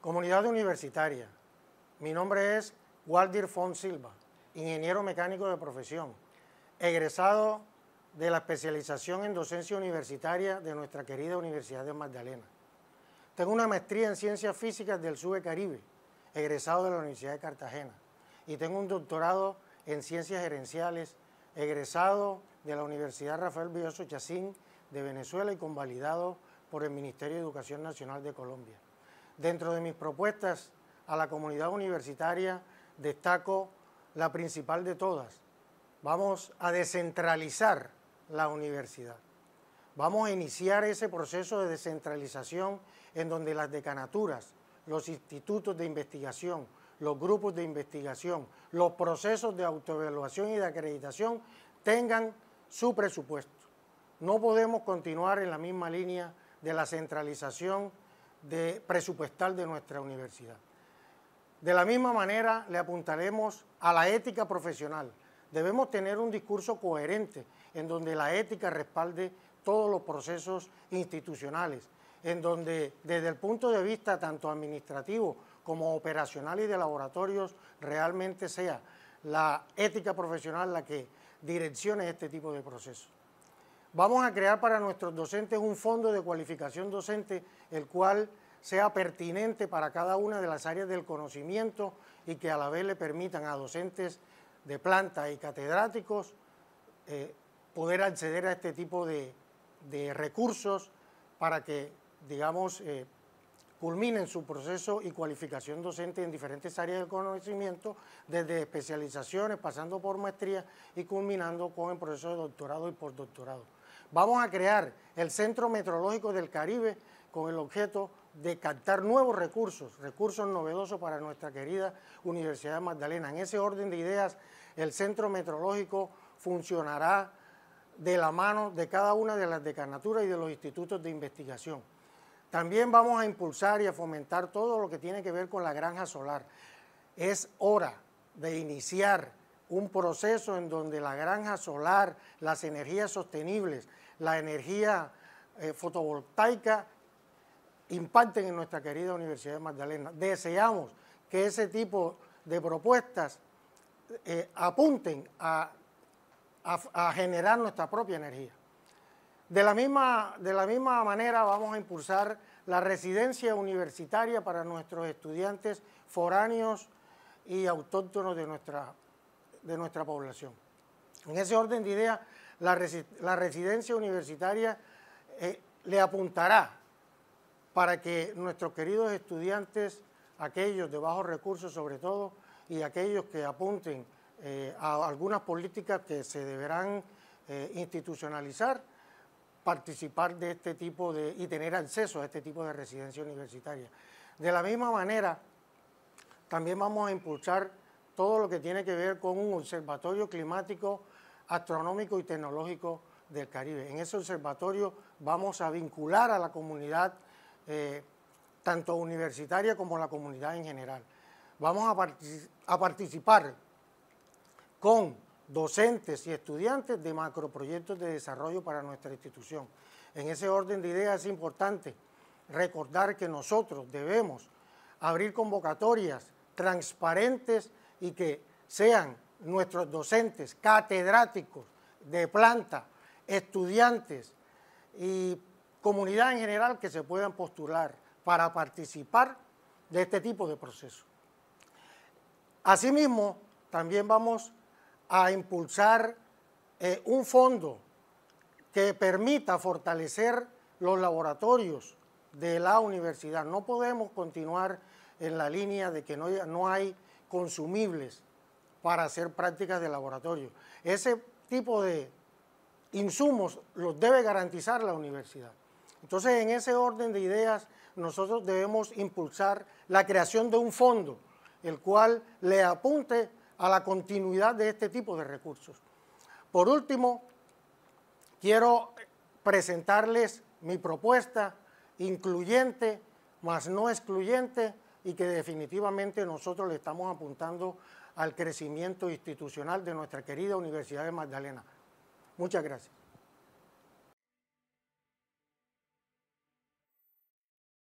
Comunidad universitaria, mi nombre es Waldir Font Silva, ingeniero mecánico de profesión, egresado de la especialización en docencia universitaria de nuestra querida Universidad de Magdalena. Tengo una maestría en Ciencias Físicas del SUBE Caribe, egresado de la Universidad de Cartagena, y tengo un doctorado en Ciencias Gerenciales, egresado de la Universidad Rafael Belloso Chacín de Venezuela y convalidado por el Ministerio de Educación Nacional de Colombia. Dentro de mis propuestas a la comunidad universitaria destaco la principal de todas. Vamos a descentralizar la universidad. Vamos a iniciar ese proceso de descentralización en donde las decanaturas, los institutos de investigación, los grupos de investigación, los procesos de autoevaluación y de acreditación tengan su presupuesto. No podemos continuar en la misma línea de la centralización presupuestal de nuestra universidad. De la misma manera le apuntaremos a la ética profesional. Debemos tener un discurso coherente en donde la ética respalde todos los procesos institucionales, en donde desde el punto de vista tanto administrativo como operacional y de laboratorios realmente sea la ética profesional la que direccione este tipo de procesos. Vamos a crear para nuestros docentes un fondo de cualificación docente, el cual sea pertinente para cada una de las áreas del conocimiento y que a la vez le permitan a docentes de planta y catedráticos poder acceder a este tipo de recursos para que, digamos, culminen su proceso y cualificación docente en diferentes áreas del conocimiento, desde especializaciones, pasando por maestría y culminando con el proceso de doctorado y postdoctorado. Vamos a crear el Centro Metrológico del Caribe con el objeto de captar nuevos recursos novedosos para nuestra querida Universidad de Magdalena. En ese orden de ideas, el Centro Metrológico funcionará de la mano de cada una de las decanaturas y de los institutos de investigación. También vamos a impulsar y a fomentar todo lo que tiene que ver con la granja solar. Es hora de iniciar un proceso en donde la granja solar, las energías sostenibles, la energía fotovoltaica impacten en nuestra querida Universidad de Magdalena. Deseamos que ese tipo de propuestas apunten a generar nuestra propia energía. De la misma manera vamos a impulsar la residencia universitaria para nuestros estudiantes foráneos y autóctonos de nuestra población. En ese orden de ideas, la residencia universitaria le apuntará para que nuestros queridos estudiantes, aquellos de bajos recursos sobre todo, y aquellos que apunten a algunas políticas que se deberán institucionalizar, participar de este tipo y tener acceso a este tipo de residencia universitaria. De la misma manera, también vamos a impulsar todo lo que tiene que ver con un observatorio climático, astronómico y tecnológico del Caribe. En ese observatorio vamos a vincular a la comunidad, tanto universitaria como la comunidad en general. Vamos a participar con docentes y estudiantes de macroproyectos de desarrollo para nuestra institución. En ese orden de ideas es importante recordar que nosotros debemos abrir convocatorias transparentes y que sean nuestros docentes, catedráticos de planta, estudiantes y comunidad en general que se puedan postular para participar de este tipo de procesos. Asimismo, también vamos a impulsar un fondo que permita fortalecer los laboratorios de la universidad. No podemos continuar en la línea de que no hay consumibles para hacer prácticas de laboratorio. Ese tipo de insumos los debe garantizar la universidad. Entonces, en ese orden de ideas, nosotros debemos impulsar la creación de un fondo, el cual le apunte a la continuidad de este tipo de recursos. Por último, quiero presentarles mi propuesta incluyente, más no excluyente, y que definitivamente nosotros le estamos apuntando al crecimiento institucional de nuestra querida Universidad de Magdalena. Muchas gracias.